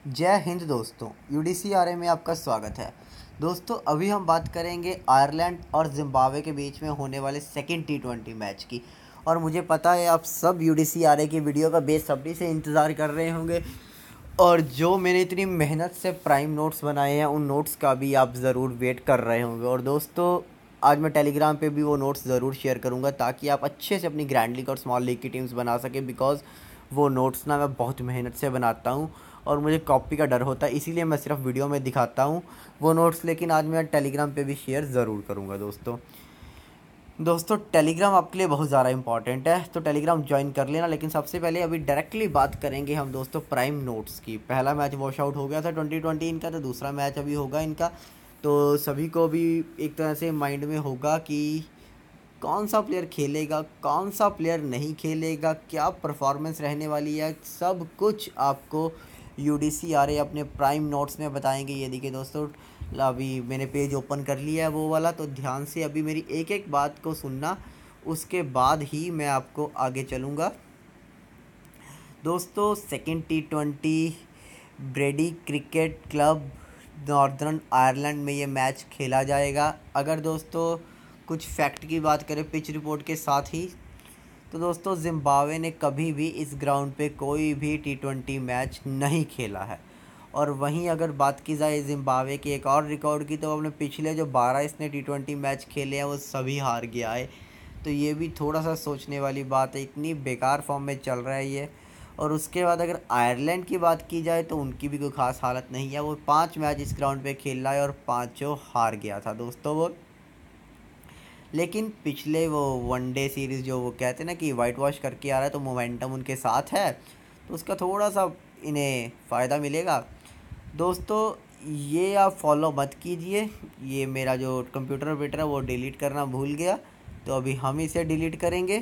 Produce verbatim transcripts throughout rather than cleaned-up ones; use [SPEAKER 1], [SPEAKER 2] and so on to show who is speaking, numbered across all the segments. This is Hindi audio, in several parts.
[SPEAKER 1] जय हिंद दोस्तों, U D C R A में आपका स्वागत है। दोस्तों अभी हम बात करेंगे आयरलैंड और जिम्बाब्वे के बीच में होने वाले सेकेंड टी ट्वेंटी मैच की। और मुझे पता है आप सब U D C R A की वीडियो का बेसब्री से इंतज़ार कर रहे होंगे, और जो मैंने इतनी मेहनत से प्राइम नोट्स बनाए हैं उन नोट्स का भी आप ज़रूर वेट कर रहे होंगे। और दोस्तों आज मैं टेलीग्राम पे भी वो नोट्स ज़रूर शेयर करूँगा ताकि आप अच्छे से अपनी ग्रैंड लीग और स्मॉल लीग की टीम्स बना सकें, बिकॉज़ वो नोट्स ना मैं बहुत मेहनत से बनाता हूँ और मुझे कॉपी का डर होता है, इसीलिए मैं सिर्फ वीडियो में दिखाता हूँ वो नोट्स। लेकिन आज मैं टेलीग्राम पे भी शेयर ज़रूर करूँगा। दोस्तों दोस्तों टेलीग्राम आपके लिए बहुत ज़्यादा इंपॉर्टेंट है, तो टेलीग्राम ज्वाइन कर लेना। लेकिन सबसे पहले अभी डायरेक्टली बात करेंगे हम दोस्तों प्राइम नोट्स की। पहला मैच वॉश आउट हो गया था ट्वेंटी ट्वेंटी इनका, तो दूसरा मैच अभी होगा इनका। तो सभी को भी एक तरह से माइंड में होगा कि कौन सा प्लेयर खेलेगा, कौन सा प्लेयर नहीं खेलेगा, क्या परफॉर्मेंस रहने वाली है, सब कुछ आपको U D C R A अपने प्राइम नोट्स में बताएंगे। ये देखिए दोस्तों, अभी मैंने पेज ओपन कर लिया है वो वाला, तो ध्यान से अभी मेरी एक एक बात को सुनना, उसके बाद ही मैं आपको आगे चलूँगा। दोस्तों second T twenty Bready cricket club Northern Ireland में ये मैच खेला जाएगा। अगर दोस्तों कुछ फैक्ट की बात करें पिच रिपोर्ट के साथ ही, तो दोस्तों जिम्बाब्वे ने कभी भी इस ग्राउंड पे कोई भी टी ट्वेंटी मैच नहीं खेला है। और वहीं अगर बात की जाए जिम्बाब्वे की एक और रिकॉर्ड की, तो अपने पिछले जो बारह इसने टी ट्वेंटी मैच खेले हैं वो सभी हार गया है। तो ये भी थोड़ा सा सोचने वाली बात है, इतनी बेकार फॉर्म में चल रहा है ये। और उसके बाद अगर आयरलैंड की बात की जाए तो उनकी भी कोई ख़ास हालत नहीं है। वो पाँच मैच इस ग्राउंड पे खेल रहा है और पाँचों हार गया था दोस्तों वो। लेकिन पिछले वो वनडे सीरीज़ जो वो कहते हैं ना कि वाइट वॉश करके आ रहा है, तो मोमेंटम उनके साथ है, तो उसका थोड़ा सा इन्हें फ़ायदा मिलेगा। दोस्तों ये आप फॉलो मत कीजिए, ये मेरा जो कंप्यूटर ऑपरेटर है वो डिलीट करना भूल गया, तो अभी हम इसे डिलीट करेंगे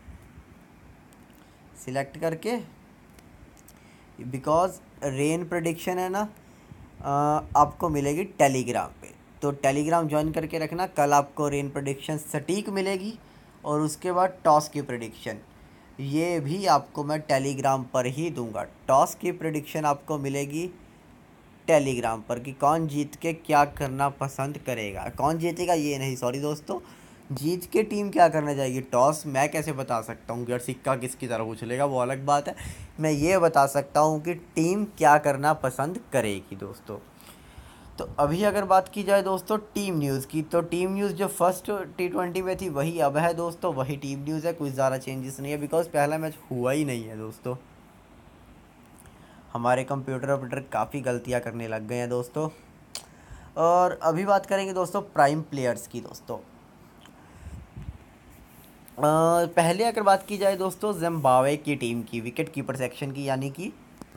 [SPEAKER 1] सिलेक्ट करके, बिकॉज़ रेन प्रेडिक्शन है ना आपको मिलेगी टेलीग्राम पे। तो टेलीग्राम ज्वाइन करके रखना, कल आपको रेन प्रेडिक्शन सटीक मिलेगी। और उसके बाद टॉस की प्रेडिक्शन ये भी आपको मैं टेलीग्राम पर ही दूंगा। टॉस की प्रेडिक्शन आपको मिलेगी टेलीग्राम पर कि कौन जीत के क्या करना पसंद करेगा, कौन जीतेगा ये नहीं, सॉरी दोस्तों, जीत के टीम क्या करना चाहेगी। टॉस मैं कैसे बता सकता हूँ कि यार सिक्का किसकी तरफ उछलेगा, वो अलग बात है। मैं ये बता सकता हूँ कि टीम क्या करना पसंद करेगी दोस्तों। तो अभी अगर बात की जाए दोस्तों टीम न्यूज़ की, तो टीम न्यूज़ जो फर्स्ट टी ट्वेंटी में थी वही अब है दोस्तों, वही टीम न्यूज़ है, कुछ ज़्यादा चेंजेस नहीं है, बिकॉज पहला मैच हुआ ही नहीं है दोस्तों। हमारे कंप्यूटर ऑपरेटर काफ़ी गलतियां करने लग गए हैं दोस्तों। और अभी बात करेंगे दोस्तों प्राइम प्लेयर्स की। दोस्तों आ, पहले अगर बात की जाए दोस्तों जिम्बाब्वे की टीम की विकेट कीपर सेक्शन की, यानी कि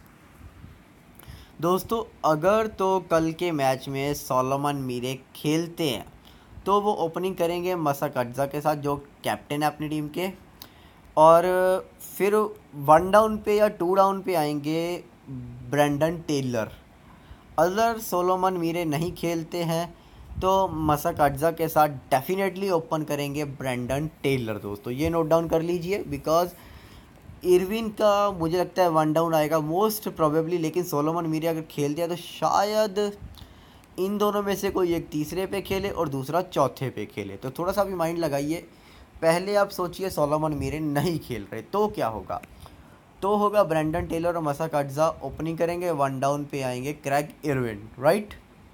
[SPEAKER 1] दोस्तों अगर तो कल के मैच में सोलोमन मीरे खेलते हैं तो वो ओपनिंग करेंगे मसक अज्जा के साथ, जो कैप्टन है अपनी टीम के। और फिर वन डाउन पे या टू डाउन पे आएंगे ब्रेंडन टेलर। अगर सोलोमन मीरे नहीं खेलते हैं तो मसक अज्जा के साथ डेफिनेटली ओपन करेंगे ब्रेंडन टेलर। दोस्तों ये नोट डाउन कर लीजिए, बिकॉज इरविन का मुझे लगता है वन डाउन आएगा मोस्ट प्रोबेबली, लेकिन सोलोमन मीरे अगर खेलते हैं तो शायद इन दोनों में से कोई एक तीसरे पे खेले और दूसरा चौथे पे खेले। तो थोड़ा सा भी माइंड लगाइए। पहले आप सोचिए सोलोमन मीरे नहीं खेल रहे तो क्या होगा, तो होगा ब्रेंडन टेलर और मसक अज्जा ओपनिंग करेंगे, वन डाउन पे आएंगे क्रैग इरविन, राइट।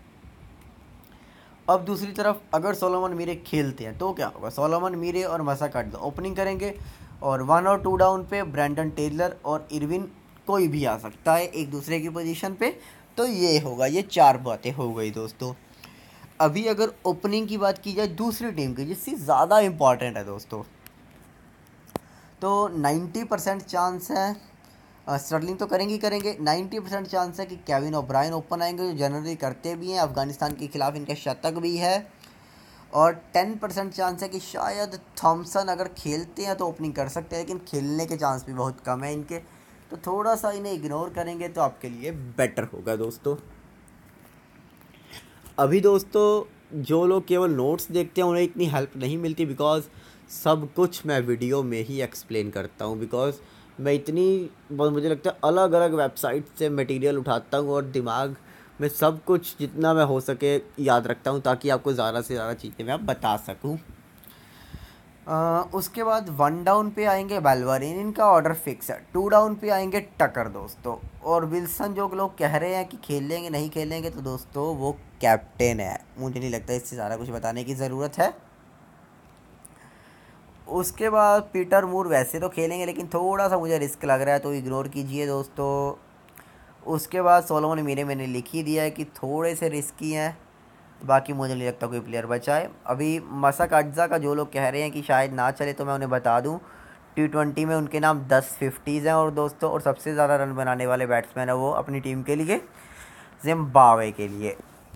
[SPEAKER 1] अब दूसरी तरफ अगर सोलोमन मीरे खेलते हैं तो क्या होगा, सोलोमन मीरे और मसक अज्जा ओपनिंग करेंगे और वन और टू डाउन पे ब्रेंडन टेलर और इरविन कोई भी आ सकता है एक दूसरे की पोजीशन पे। तो ये होगा, ये चार बातें हो गई दोस्तों। अभी अगर ओपनिंग की बात की जाए दूसरी टीम की, जिससे ज़्यादा इम्पॉर्टेंट है दोस्तों, तो नाइन्टी परसेंट चांस है स्टर्लिंग तो करेंगे ही करेंगे, नाइन्टी परसेंट चांस है कि केविन ओब्रायन ओपन आएंगे, जो जनरली करते भी हैं, अफगानिस्तान के खिलाफ इनका शतक भी है। और टेन परसेंट चांस है कि शायद थॉमसन अगर खेलते हैं तो ओपनिंग कर सकते हैं, लेकिन खेलने के चांस भी बहुत कम है इनके, तो थोड़ा सा इन्हें इग्नोर करेंगे तो आपके लिए बेटर होगा दोस्तों। अभी दोस्तों जो लोग केवल नोट्स देखते हैं उन्हें इतनी हेल्प नहीं मिलती, बिकॉज सब कुछ मैं वीडियो में ही एक्सप्लेन करता हूँ, बिकॉज मैं इतनी बहुत मुझे लगता है अलग अलग वेबसाइट से मटेरियल उठाता हूँ और दिमाग में सब कुछ जितना मैं हो सके याद रखता हूँ, ताकि आपको ज़्यादा से ज़्यादा चीज़ें मैं बता सकूँ। आ, उसके बाद वन डाउन पे आएंगे बेल्वरिन, इनका ऑर्डर फिक्स है। टू डाउन पे आएंगे टकर दोस्तों, और विल्सन जो लोग कह रहे हैं कि खेल लेंगे नहीं खेलेंगे, तो दोस्तों वो कैप्टन है, मुझे नहीं लगता इससे ज़्यादा कुछ बताने की ज़रूरत है। उसके बाद पीटर मूर वैसे तो खेलेंगे, लेकिन थोड़ा सा मुझे रिस्क लग रहा है, तो इग्नोर कीजिए दोस्तों। उसके बाद सोलोमन मीरे मैंने लिख ही दिया है कि थोड़े से रिस्की हैं, बाकी मुझे नहीं लगता कोई प्लेयर बचा है। अभी मसक अज्जा का जो लोग कह रहे हैं कि शायद ना चले, तो मैं उन्हें बता दूं टी ट्वेंटी में उनके नाम दस फिफ्टीज़ हैं और दोस्तों, और सबसे ज़्यादा रन बनाने वाले बैट्समैन है वो अपनी टीम के लिए, जिम्बाब्वे के लिए।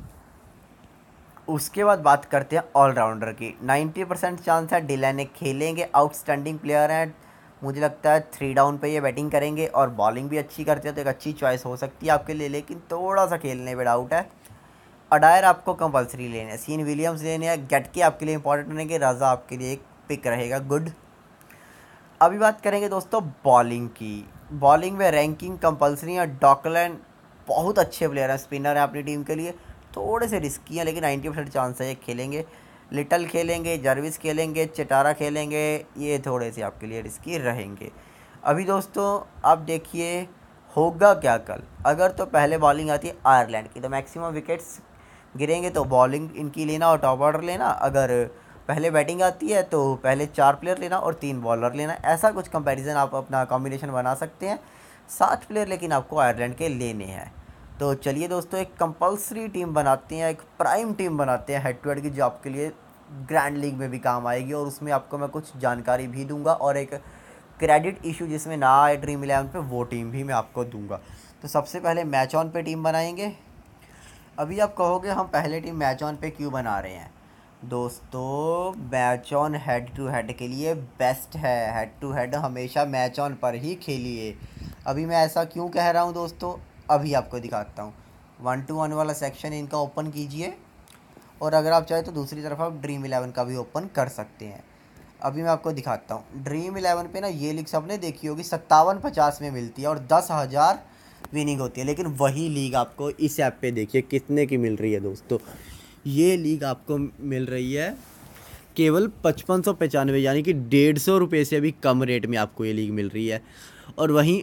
[SPEAKER 1] उसके बाद बात करते हैं ऑलराउंडर की। नाइन्टी परसेंट चांस है डिलैने खेलेंगे, आउटस्टैंडिंग प्लेयर हैं। मुझे लगता है थ्री डाउन पे ये बैटिंग करेंगे और बॉलिंग भी अच्छी करते हैं, तो एक अच्छी चॉइस हो सकती है आपके लिए, लेकिन थोड़ा सा खेलने पे डाउट है। अडायर आपको कंपलसरी लेने हैं, सीन विलियम्स लेने हैं, गेट के आपके लिए इंपॉर्टेंट रहेंगे, रज़ा आपके लिए एक पिक रहेगा गुड। अभी बात करेंगे दोस्तों बॉलिंग की। बॉलिंग में रैंकिंग कंपलसरी है, डॉकलैंड बहुत अच्छे प्लेयर हैं, स्पिनर हैं अपनी टीम के लिए, थोड़े से रिस्की हैं, लेकिन नाइन्टी परसेंट चांस है ये खेलेंगे। लिटल खेलेंगे, जर्विस खेलेंगे, चटारा खेलेंगे, ये थोड़े से आपके लिए रिस्की रहेंगे। अभी दोस्तों आप देखिए होगा क्या कल। अगर तो पहले बॉलिंग आती है आयरलैंड की, तो मैक्सिमम विकेट्स गिरेंगे, तो बॉलिंग इनकी लेना और टॉप ऑर्डर लेना। अगर पहले बैटिंग आती है तो पहले चार प्लेयर लेना और तीन बॉलर लेना, ऐसा कुछ कंपैरिजन आप अपना कॉम्बिनेशन बना सकते हैं। सात प्लेयर लेकिन आपको आयरलैंड के लेने हैं। तो चलिए दोस्तों एक कंपलसरी टीम बनाते हैं, एक प्राइम टीम बनाते हैं हेड टू हेड की, जो आपके लिए ग्रैंड लीग में भी काम आएगी, और उसमें आपको मैं कुछ जानकारी भी दूंगा, और एक क्रेडिट इशू जिसमें ना आए ड्रीम इलेवन पे, वो टीम भी मैं आपको दूंगा। तो सबसे पहले मैच ऑन पे टीम बनाएंगे। अभी आप कहोगे हम पहले टीम मैच ऑन पे क्यों बना रहे हैं दोस्तों? Match on head to head के लिए बेस्ट है, हेड टू हेड हमेशा मैच ऑन पर ही खेलिए। अभी मैं ऐसा क्यों कह रहा हूँ दोस्तों, अभी आपको दिखाता हूँ। वन टू वन वाला सेक्शन इनका ओपन कीजिए, और अगर आप चाहें तो दूसरी तरफ आप ड्रीम इलेवन का भी ओपन कर सकते हैं। अभी मैं आपको दिखाता हूँ ड्रीम इलेवन पे ना, ये लीग सबने देखी होगी, सत्तावन पचास में मिलती है और दस हज़ार विनिंग होती है, लेकिन वही लीग आपको इस ऐप पे देखिए कितने की मिल रही है दोस्तों। ये लीग आपको मिल रही है केवल पचपन सौ पचानवे, यानी कि डेढ़ सौ रुपये से भी कम रेट में आपको ये लीग मिल रही है। और वहीं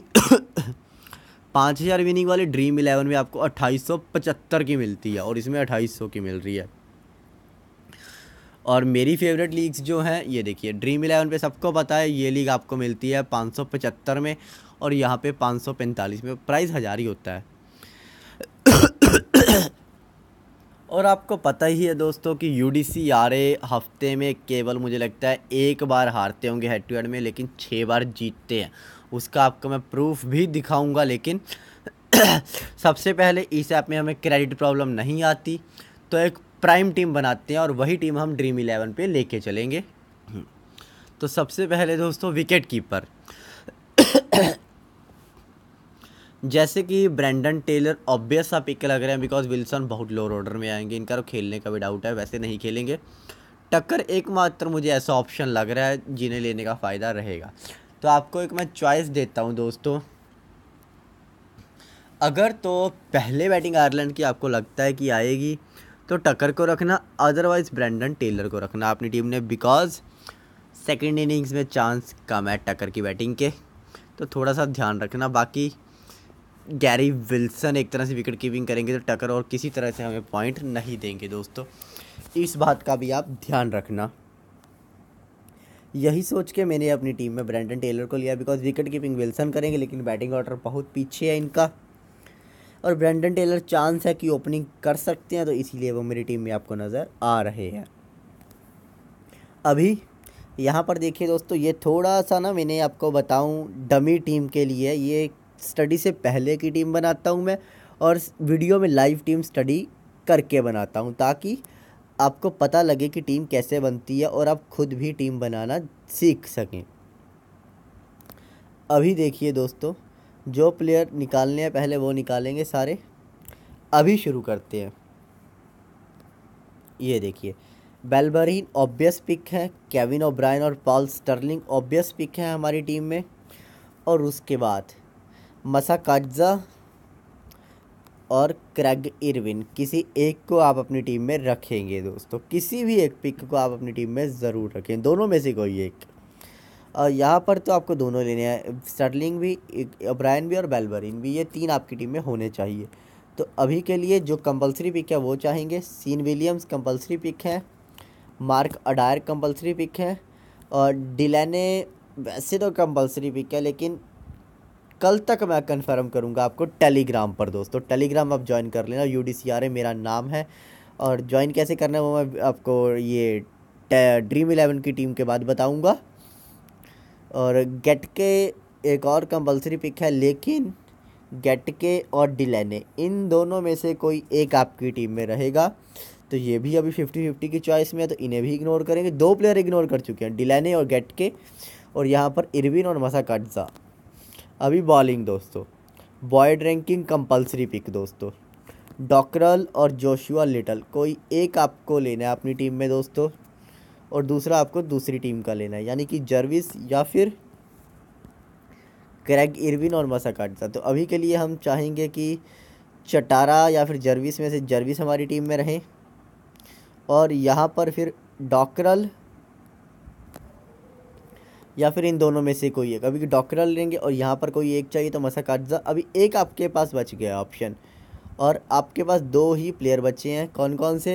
[SPEAKER 1] पाँच हज़ार विनिंग वाले ड्रीम इलेवन में आपको अट्ठाईस सौ पचहत्तर की मिलती है, और इसमें अट्ठाईस सौ की मिल रही है। और मेरी फेवरेट लीग्स जो हैं, ये देखिए ड्रीम इलेवन पे सबको पता है ये लीग आपको मिलती है पाँच सौ पचहत्तर में, और यहाँ पे पाँच सौ पैंतालीस में, प्राइस हज़ार ही होता है। और आपको पता ही है दोस्तों कि U D C R A हफ्ते में केवल मुझे लगता है एक बार हारते होंगे हेड टू हेड में, लेकिन छः बार जीतते हैं। उसका आपको मैं प्रूफ भी दिखाऊंगा, लेकिन सबसे पहले इस ऐप में हमें क्रेडिट प्रॉब्लम नहीं आती, तो एक प्राइम टीम बनाते हैं और वही टीम हम ड्रीम इलेवन पे लेके चलेंगे। तो सबसे पहले दोस्तों विकेट कीपर, जैसे कि ब्रेंडन टेलर ऑब्वियस सा पिक लग रहे हैं, बिकॉज विल्सन बहुत लोअर ऑर्डर में आएंगे, इनका तो खेलने का भी डाउट है, वैसे नहीं खेलेंगे। टक्कर एकमात्र मुझे ऐसा ऑप्शन लग रहा है जिन्हें लेने का फ़ायदा रहेगा। तो आपको एक मैं चॉइस देता हूं दोस्तों, अगर तो पहले बैटिंग आयरलैंड की आपको लगता है कि आएगी, तो टक्कर को रखना, अदरवाइज़ ब्रेंडन टेलर को रखना अपनी टीम ने, बिकॉज सेकेंड इनिंग्स में चांस कम है टक्कर की बैटिंग के, तो थोड़ा सा ध्यान रखना। बाकी गैरी विल्सन एक तरह से विकेट कीपिंग करेंगे, तो टक्कर और किसी तरह से हमें पॉइंट नहीं देंगे दोस्तों, इस बात का भी आप ध्यान रखना। यही सोच के मैंने अपनी टीम में ब्रेंडन टेलर को लिया, बिकॉज विकेट कीपिंग विल्सन करेंगे, लेकिन बैटिंग ऑर्डर बहुत पीछे है इनका, और ब्रेंडन टेलर चांस है कि ओपनिंग कर सकते हैं, तो इसीलिए वो मेरी टीम में आपको नज़र आ रहे हैं। अभी यहाँ पर देखिए दोस्तों, ये थोड़ा सा ना मैंने आपको बताऊँ डमी टीम के लिए, ये स्टडी से पहले की टीम बनाता हूँ मैं, और वीडियो में लाइव टीम स्टडी करके बनाता हूँ, ताकि आपको पता लगे कि टीम कैसे बनती है और आप खुद भी टीम बनाना सीख सकें। अभी देखिए दोस्तों, जो प्लेयर निकालने हैं पहले वो निकालेंगे सारे। अभी शुरू करते हैं। ये देखिए बेल्बरीन ऑब्वियस पिक है, केविन ओब्रायन और पॉल स्टर्लिंग ऑब्वियस पिक है हमारी टीम में। और उसके बाद मसाकाट्जा और क्रैग इरविन, किसी एक को आप अपनी टीम में रखेंगे दोस्तों। किसी भी एक पिक को आप अपनी टीम में ज़रूर रखें, दोनों में से कोई एक। और यहाँ पर तो आपको दोनों लेने हैं, स्टर्लिंग भी, ओब्रायन भी और बेलबरिन भी, ये तीन आपकी टीम में होने चाहिए। तो अभी के लिए जो कंपलसरी पिक है वो चाहेंगे, सीन विलियम्स कंपलसरी पिक है, मार्क अडायर कंपलसरी पिक है, और डिलेने वैसे तो कंपलसरी पिक है, लेकिन कल तक मैं कंफर्म करूंगा आपको टेलीग्राम पर दोस्तों। टेलीग्राम आप ज्वाइन कर लेना, U D C R A मेरा नाम है। और ज्वाइन कैसे करना है वो मैं आपको ये ड्रीम इलेवन की टीम के बाद बताऊंगा। और गेट के एक और कंपलसरी पिक है, लेकिन गेट के और डिलेने, इन दोनों में से कोई एक आपकी टीम में रहेगा। तो ये भी अभी फिफ्टी फिफ्टी की चॉइस में है, तो इन्हें भी इग्नोर करेंगे। दो प्लेयर इग्नोर कर चुके हैं, डिलेने और गेट के, और यहाँ पर इरविन और मसाकाट्जा। अभी बॉलिंग दोस्तों, बॉयड रैंकिंग कंपलसरी पिक दोस्तों, डॉकरल और जोशुआ लिटल, कोई एक आपको लेना है अपनी टीम में दोस्तों, और दूसरा आपको दूसरी टीम का लेना है, यानी कि जर्विस या फिर क्रैग इरविन और मसाकाट्जा। तो अभी के लिए हम चाहेंगे कि चटारा या फिर जर्विस में से जर्विस हमारी टीम में रहें, और यहाँ पर फिर डॉकरल या फिर इन दोनों में से कोई एक। अभी डॉकरल लेंगे और यहाँ पर कोई एक चाहिए तो मसाकाट्जा। अभी एक आपके पास बच गया ऑप्शन, और आपके पास दो ही प्लेयर बचे हैं। कौन कौन से?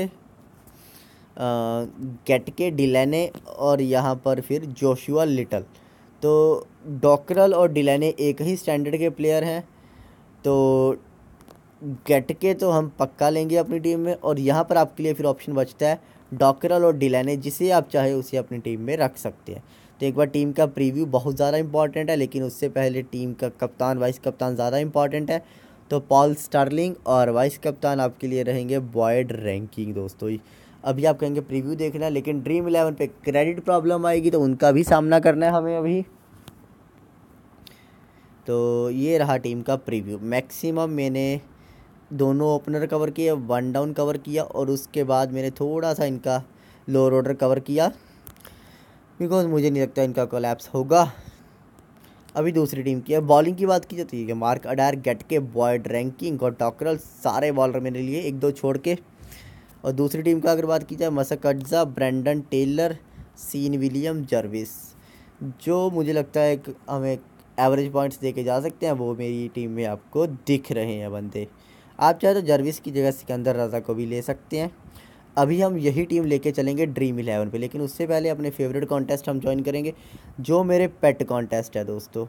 [SPEAKER 1] गेट के, डिलेने और यहाँ पर फिर जोशुआ लिटल। तो डॉकरल और डिलेने एक ही स्टैंडर्ड के प्लेयर हैं, तो गेट के तो हम पक्का लेंगे अपनी टीम में। और यहाँ पर आपके लिए फिर ऑप्शन बचता है डॉकरल और डिलेने, जिसे आप चाहे उसे अपनी टीम में रख सकते हैं। तो एक बार टीम का प्रीव्यू बहुत ज़्यादा इंपॉर्टेंट है, लेकिन उससे पहले टीम का कप्तान वाइस कप्तान ज़्यादा इंपॉर्टेंट है। तो पॉल स्टर्लिंग और वाइस कप्तान आपके लिए रहेंगे बॉयड रैंकिंग दोस्तों। अभी आप कहेंगे प्रीव्यू देखना है, लेकिन ड्रीम इलेवन पे क्रेडिट प्रॉब्लम आएगी, तो उनका भी सामना करना है हमें अभी। तो ये रहा टीम का प्रीव्यू। मैक्सिमम मैंने दोनों ओपनर कवर किए, वन डाउन कवर किया, और उसके बाद मैंने थोड़ा सा इनका लोअर ऑर्डर कवर किया, बिकॉज मुझे नहीं लगता इनका कोलैप्स होगा। अभी दूसरी टीम की है। बॉलिंग की बात की जाती है, Mark Adair, Getkate, Boyd Rankin और डॉकरल, सारे बॉलर मैंने लिए एक दो छोड़ के। और दूसरी टीम का अगर बात की जाए, Masakadza, Brendon Taylor, Sean William, Jarvis, जो मुझे लगता है कि हमें एवरेज पॉइंट्स दे के जा सकते हैं, वो मेरी टीम में आपको दिख रहे हैं बंदे। आप चाहे तो जर्विस की जगह सिकंदर रज़ा को भी ले सकते हैं। अभी हम यही टीम लेके चलेंगे ड्रीम इलेवन पे, लेकिन उससे पहले अपने फेवरेट कॉन्टेस्ट हम ज्वाइन करेंगे, जो मेरे पेट कॉन्टेस्ट है दोस्तों।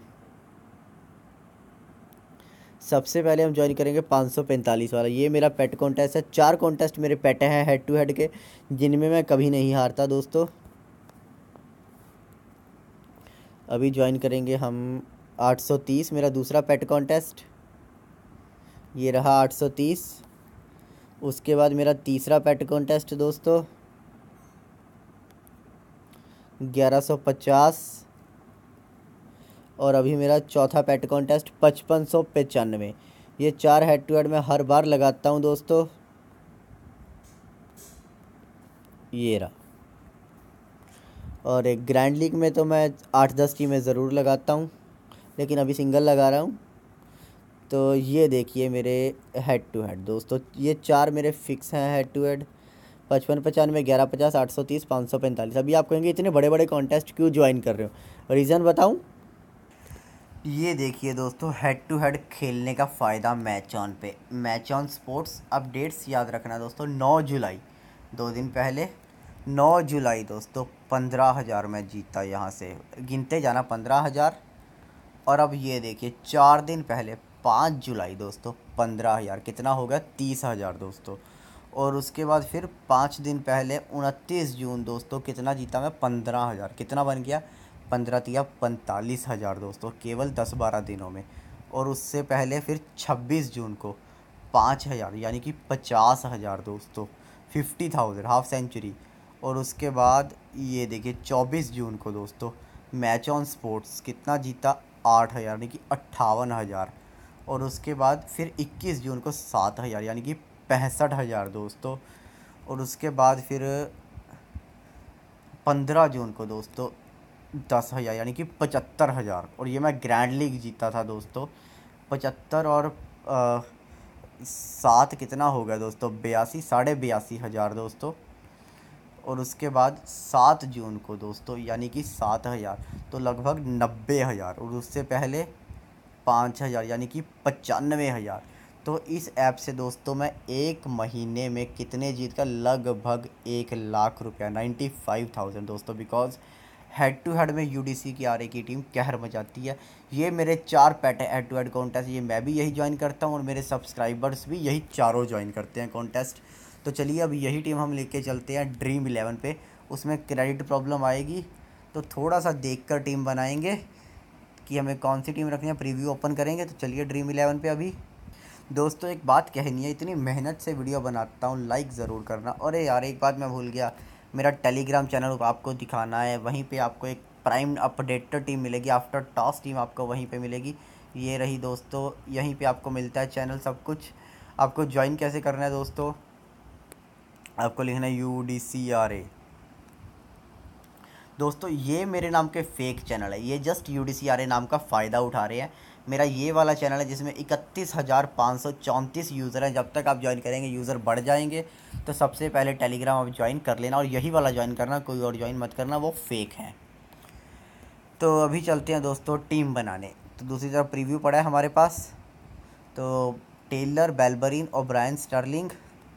[SPEAKER 1] सबसे पहले हम ज्वाइन करेंगे पाँच सौ पैंतालीस वाला, ये मेरा पेट कॉन्टेस्ट है। चार कॉन्टेस्ट मेरे पेट हैं हेड टू हेड के, जिनमें मैं कभी नहीं हारता दोस्तों। अभी ज्वाइन करेंगे हम आठ सौ तीस, मेरा दूसरा पेट कॉन्टेस्ट, ये रहा आठ सौ तीस। उसके बाद मेरा तीसरा पेट कॉन्टेस्ट दोस्तों ग्यारह सौ पचास, और अभी मेरा चौथा पेट कॉन्टेस्ट पचपन सौ पचानवे। ये चार हेड टू हेड मैं हर बार लगाता हूँ दोस्तों, ये रहा। और एक ग्रैंड लीग में तो मैं आठ दस टीमें ज़रूर लगाता हूँ, लेकिन अभी सिंगल लगा रहा हूँ। तो ये देखिए मेरे हेड टू हेड दोस्तों, ये चार मेरे फिक्स हैं हेड टू हेड, पचपन पचानवे, ग्यारह पचास, आठ सौ तीस, पाँच सौ पैंतालीस। अभी आप कहेंगे इतने बड़े बड़े कॉन्टेस्ट क्यों ज्वाइन कर रहे हो, रीज़न बताऊं? ये देखिए दोस्तों, हेड टू हेड खेलने का फ़ायदा मैच ऑन पे। मैच ऑन स्पोर्ट्स अपडेट्स याद रखना दोस्तों, नौ जुलाई, दो दिन पहले नौ जुलाई दोस्तों पंद्रह हज़ार मैं जीता, यहाँ से गिनते जाना पंद्रह हज़ार। और अब ये देखिए चार दिन पहले पाँच जुलाई दोस्तों पंद्रह हज़ार, कितना हो गया? तीस हज़ार दोस्तों। और उसके बाद फिर पाँच दिन पहले उनतीस जून दोस्तों कितना जीता मैं? पंद्रह हज़ार। कितना बन गया? पंद्रह तिया पैंतालीस हज़ार दोस्तों, केवल दस बारह दिनों में। और उससे पहले फिर छब्बीस जून को पाँच हज़ार, यानी कि पचास हज़ार दोस्तों, फिफ्टी थाउजेंड, हाफ सेंचुरी। और उसके बाद ये देखिए चौबीस जून को दोस्तों मैच ऑन स्पोर्ट्स कितना जीता? आठ हज़ार, यानी कि अट्ठावन हज़ार। और उसके बाद फिर इक्कीस जून को सात हज़ार, यानी कि पैंसठ हज़ार दोस्तों। और उसके बाद फिर पंद्रह जून को दोस्तों दस हज़ार यानी कि पचहत्तर हज़ार। और ये मैं ग्रैंड लीग जीता था दोस्तों। पचहत्तर और आ, सात कितना हो गया दोस्तों, बयासी, साढ़े बयासी हज़ार दोस्तों। और उसके बाद सात जून को दोस्तों यानी कि सात हज़ार, तो लगभग नब्बे हज़ार। और उससे पहले पाँच हज़ार यानी कि पचानवे हज़ार। तो इस ऐप से दोस्तों मैं एक महीने में कितने जीत का, लगभग एक लाख रुपया, नाइन्टी फाइव थाउजेंड दोस्तों। बिकॉज हेड टू हेड में यूडीसी की आरए की टीम कहर मचाती है। ये मेरे चार पेट है हेड टू हेड कॉन्टेस्ट, ये मैं भी यही ज्वाइन करता हूँ और मेरे सब्सक्राइबर्स भी यही चारों ज्वाइन करते हैं कॉन्टेस्ट। तो चलिए अब यही टीम हम लेके चलते हैं ड्रीम इलेवन पे। उसमें क्रेडिट प्रॉब्लम आएगी तो थोड़ा सा देख कर टीम बनाएंगे कि हमें कौन सी टीम रखनी है। प्रीव्यू ओपन करेंगे। तो चलिए ड्रीम इलेवन पे अभी। दोस्तों एक बात कहनी है, इतनी मेहनत से वीडियो बनाता हूँ, लाइक ज़रूर करना। अरे यार एक बात मैं भूल गया, मेरा टेलीग्राम चैनल आपको दिखाना है। वहीं पे आपको एक प्राइम अपडेटेड टीम मिलेगी, आफ्टर टॉस टीम आपको वहीं पे मिलेगी। ये रही दोस्तों, यहीं पे आपको मिलता है चैनल सब कुछ। आपको ज्वाइन कैसे करना है दोस्तों, आपको लिखना है U D C R A. दोस्तों ये मेरे नाम के फेक चैनल है, ये just U D C R A नाम का फ़ायदा उठा रहे हैं। मेरा ये वाला चैनल है जिसमें इकतीस हज़ार पाँच सौ चौंतीस यूज़र हैं। जब तक आप ज्वाइन करेंगे यूज़र बढ़ जाएंगे। तो सबसे पहले टेलीग्राम आप ज्वाइन कर लेना और यही वाला ज्वाइन करना, कोई और ज्वाइन मत करना, वो फेक है। तो अभी चलते हैं दोस्तों टीम बनाने। तो दूसरी तरफ प्रीव्यू पड़ा है हमारे पास। तो Taylor, Balbirnie, O'Brien, Stirling.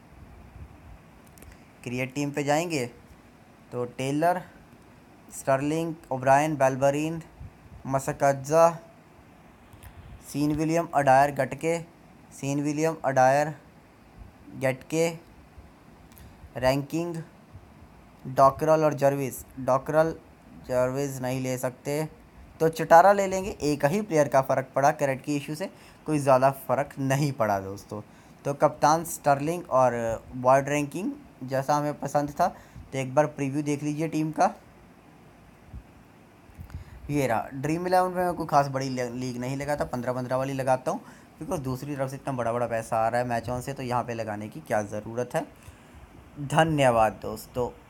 [SPEAKER 1] Create team पे जाएंगे तो Taylor, Stirling, O'Brien, Balbirnie, Masakadza, Sean William, Adair, Getkate, Sean William, Adair, Getkate, Rankin, Dockrell और जर्विस। डॉकरल जर्विस नहीं ले सकते तो चटारा ले लेंगे। एक ही प्लेयर का फ़र्क पड़ा क्रेडिट की इशू से, कोई ज़्यादा फ़र्क नहीं पड़ा दोस्तों। तो कप्तान स्टर्लिंग और वर्ल्ड रैंकिंग जैसा हमें पसंद था। तो एक बार प्रीव्यू देख लीजिए टीम का। ये रहा ड्रीम इलेवन में मैं कोई खास बड़ी लीग नहीं लगाता, पंद्रह पंद्रह वाली लगाता हूँ। बिकॉज दूसरी तरफ से इतना बड़ा बड़ा पैसा आ रहा है मैचों से, तो यहाँ पे लगाने की क्या ज़रूरत है। धन्यवाद दोस्तों।